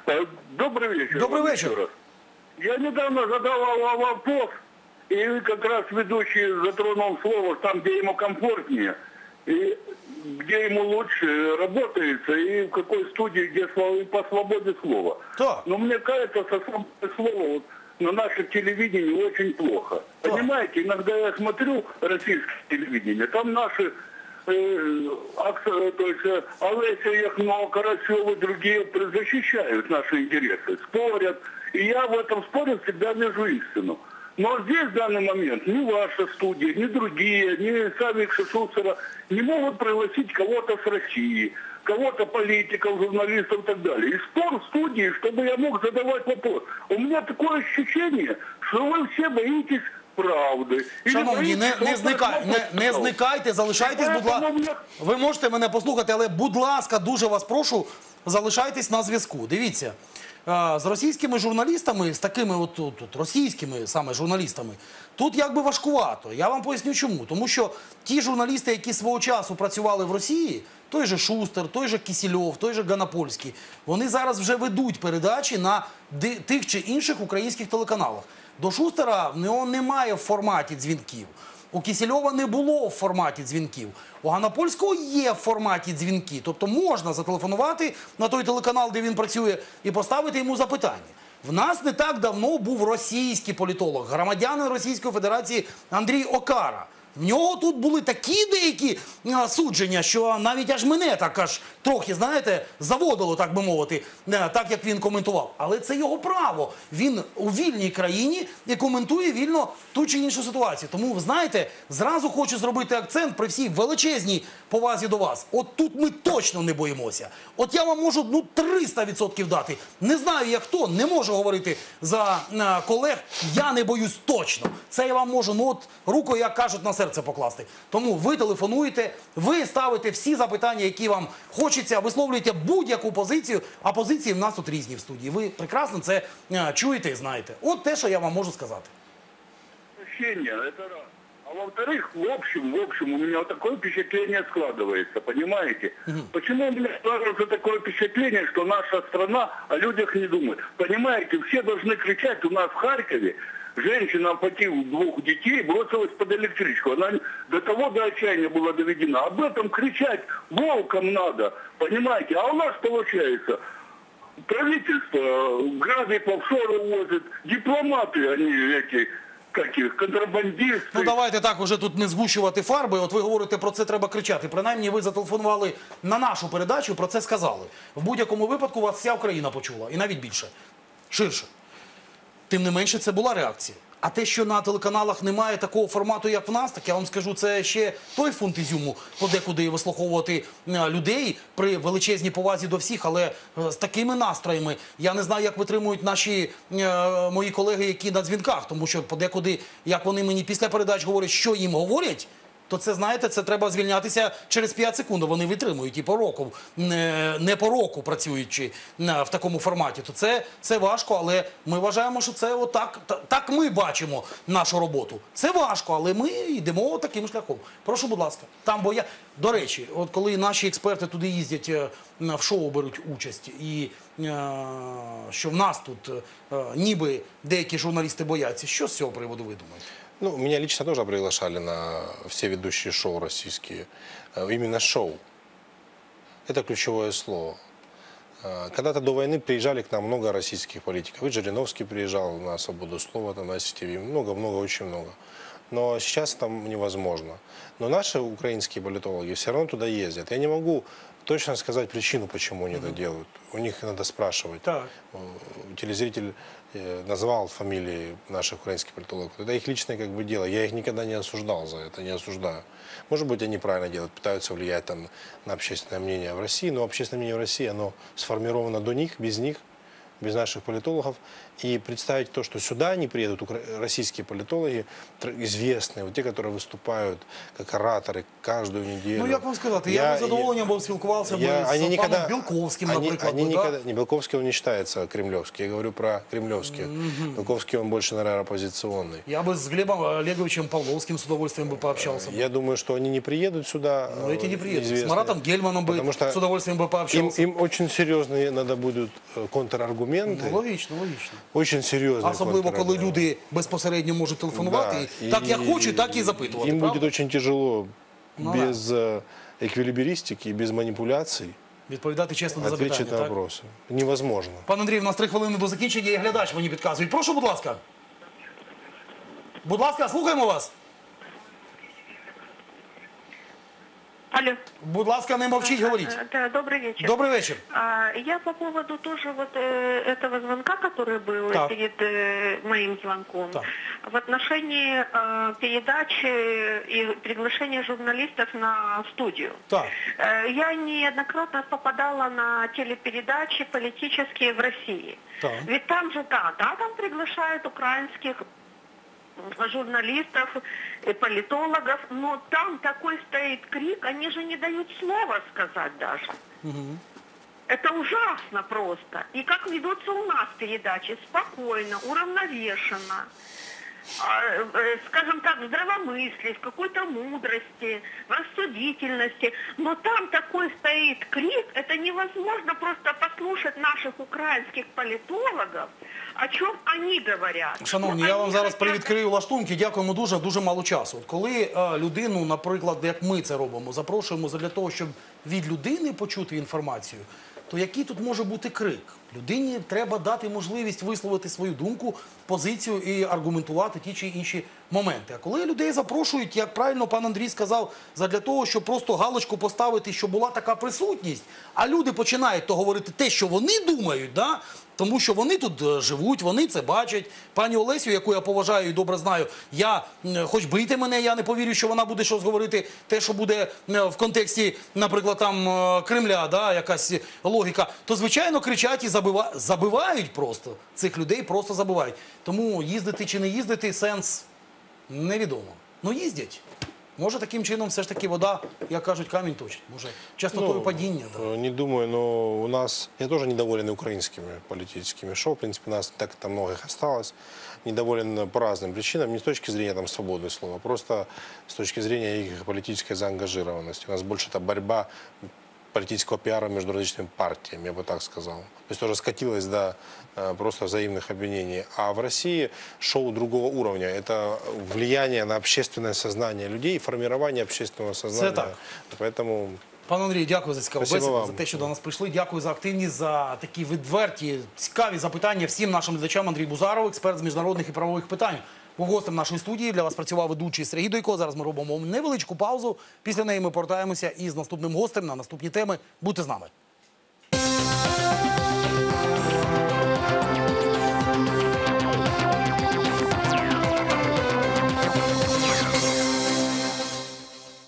Добрый вечер. Добрый вам вечер. еще раз. Я недавно задавал вопрос, и как раз ведущий затронул слово там, где ему комфортнее, и где ему лучше работается, и в какой студии, где по свободе слова. Так. Но мне кажется, со свободой слова вот, на наше телевидение очень плохо. Так. Понимаете, иногда я смотрю российское телевидение, там наши то есть Олеся Яхно, Карасев и другие защищают наши интересы, спорят. И я в этом споре всегда вижу истину. Но здесь в данный момент ни ваша студия, ни другие, ни сами Шустера не могут пригласить кого-то с России, кого-то политиков, журналистов и так далее. И спор в студии, чтобы я мог задавать вопрос. У меня такое ощущение, что вы все боитесь правди. Шановні, не зникайте, залишайтесь, будь ласка. Ви можете мене послухати, але, будь ласка, дуже вас прошу, залишайтесь на зв'язку. Дивіться, з російськими журналістами, з такими от російськими саме журналістами, тут якби важкувато. Я вам поясню чому. Тому що ті журналісти, які свого часу працювали в Росії, той же Шустер, той же Кісельов, той же Ганапольський, вони зараз вже ведуть передачі на тих чи інших українських телеканалах. До Шустера в нього немає в форматі дзвінків. У Кісельова не було в форматі дзвінків. У Ганапольського є в форматі дзвінки. Тобто можна зателефонувати на той телеканал, де він працює, і поставити йому запитання. В нас не так давно був російський політолог, громадянин Російської Федерації Андрій Окара. В нього тут були такі деякі судження, що навіть аж мене так аж трохи, знаєте, заводило, так би мовити, так як він коментував. Але це його право. Він у вільній країні і коментує вільно ту чи іншу ситуацію. Тому, ви знаєте, зразу хочу зробити акцент при всій величезній повазі до вас. От тут ми точно не боїмося. От я вам можу 300% дати. Не знаю, як хто, не можу говорити за колег, я не боюсь точно. Це я вам можу, рукою, як кажуть, на серце покласти. Тому ви телефонуєте, ви ставите всі запитання, які вам хочеться, висловлюєте будь-яку позицію, а позиції в нас тут різні в студії. Ви прекрасно це чуєте і знаєте. От те, що я вам можу сказати. Это раз. А во-вторых, в общем, у меня такое впечатление складывается, понимаете? Почему у меня складывается такое впечатление, что наша страна о людях не думает? Понимаете, все должны кричать у нас в Харькове. Женщина, оплатив 2 детей, бросилась под электричку. Она до того до отчаяния была доведена. Об этом кричать волком надо, понимаете? А у нас получается, правительство грады по офшору возит, дипломаты, они эти, контрабандисти. Давайте так уже тут не згущувати фарби. От ви говорите, про це треба кричати. Принаймні ви зателефонували на нашу передачу, про це сказали. В будь-якому випадку вас вся Україна почула. І навіть більше. Ширше. Тим не менше, це була реакція. А те, що на телеканалах немає такого формату, як в нас, так я вам скажу, це ще той фунт ізюму, подекуди вислуховувати людей при величезній повазі до всіх, але з такими настроями. Я не знаю, як витримують наші мої колеги, які на дзвінках, тому що подекуди, як вони мені після передач говорять, що їм говорять, то це, знаєте, це треба звільнятися через 5 секунд. Вони витримують і по року, не по року працюючи в такому форматі. То це важко, але ми вважаємо, що це отак, так ми бачимо нашу роботу. Це важко, але ми йдемо таким шляхом. Прошу, будь ласка. До речі, от коли наші експерти туди їздять, в шоу беруть участь, і що в нас тут ніби деякі журналісти бояться, що з цього приводу ви думаєте? Меня лично тоже приглашали на все ведущие шоу российские. Именно шоу. Это ключевое слово. Когда-то до войны приезжали к нам много российских политиков. И Жириновский приезжал на «Свободу слова», там, на СТВ. Много, очень много. Но сейчас там невозможно. Но наши украинские политологи все равно туда ездят. Я не могу точно сказать причину, почему они это делают. У них надо спрашивать. Так. Телезритель назвал фамилии наших украинских политологов. Это их личное дело. Я их никогда не осуждал за это, не осуждаю. Может быть, они правильно делают, пытаются влиять там на общественное мнение в России, но общественное мнение в России, оно сформировано до них, без наших политологов. И представить то, что сюда не приедут российские политологи, известные, вот те, которые выступают как ораторы каждую неделю. Як вам сказати, я би задоволенням був спілкувався з паном Білковським, наприклад. Не, Белковский, он не считается кремлевский. Я говорю про кремлевских. Белковский, он больше, наверное, оппозиционный. Я бы с Глебом Олеговичем Павловским с удовольствием бы пообщался. Я думаю, что они не приедут сюда. Но эти не приедут. С Маратом Гельманом бы с удовольствием бы пообщался. Им очень серьезно надо будет контраргументы. Ну, логічно, логічно. Очень серьезные. Особливо, коли люди безпосередньо можуть телефонувати, Да, так як и хочуть, так і запитувати. Им правда? будет очень тяжело Ну без эквилибристики, без манипуляций Відповідати чесно на ответить запитання, на так? вопросы. Невозможно. Пан Андрій, у нас 3 хвилини до закінчення, і глядач мені підказують. Прошу, будь ласка. Будь ласка, слухаємо вас. Алло. Будь ласка, не мовчіть, говоріть. Да, добрый вечер. Добрий вечір. Я по поводу тоже вот этого звонка, который был Так. перед моим звонком, Так. в отношении передачи и приглашения журналистов на студию. Так. Я неоднократно попадала на телепередачи политические в России. Так. Ведь там же, да, там приглашают украинских журналистов, политологов, но там такой стоит крик, они же не дают слова сказать даже. Это ужасно просто. И как ведутся у нас передачи, спокойно, уравновешенно, скажем так, в здравомыслии, в какой-то мудрости, в рассудительности. Но там такой стоит крик, это невозможно просто послушать наших украинских политологов, о чем они говорят. Шановні, Что я вам они зараз хотят- привідкрию лаштунки. Дякуємо дуже, дуже мало часу. От коли людину, наприклад, як ми це робимо, запрошуємо для того, щоб від людини почути інформацію, то який тут може бути крик? Людині треба дати можливість висловити свою думку, позицію і аргументувати ті чи інші моменти. А коли людей запрошують, як правильно пан Андрій сказав, задля того, щоб просто галочку поставити, що була така присутність, а люди починають то говорити те, що вони думають, да? Тому що вони тут живуть, вони це бачать. Пані Олесю, яку я поважаю і добре знаю, хоч бийте мене, я не повірю, що вона буде щось говорити, те, що буде в контексті, наприклад, там Кремля, да, якась логіка, то, звичайно, кричать і забивають просто. Цих людей просто забивають. Тому їздити чи не їздити, сенс невідомо. Ну, їздять. Може, таким чином все ж таки вода, як кажуть, камінь точить. Може, частотою падіння. Да. Не думаю, но у нас... Я тоже недоволен украинскими политическими шоу. В принципе, нас так там много их осталось. Недоволен по разным причинам. Не с точки зрения там, свободы слова, просто с точки зрения их политической заангажированности. У нас больше это борьба политического пиара между различными партиями, я бы так сказал. То есть тоже скатилось до просто взаимных обвинений. А в России шоу другого уровня. Это влияние на общественное сознание людей, формирование общественного сознания. так. Поэтому... Пане Андрію, дякую за цікаву Спасибо бесіду, вам. за те, що до нас прийшли. Дякую за активність, за такі відверті, цікаві запитання всім нашим глядачам. Андрій Бузаров, експерт з міжнародних і правових питань. Був гостем нашої студії. Для вас працював ведучий Сергій Дойко. Зараз ми робимо невеличку паузу. Після неї ми повертаємося із наступним гостем на наступні теми. Будьте з нами.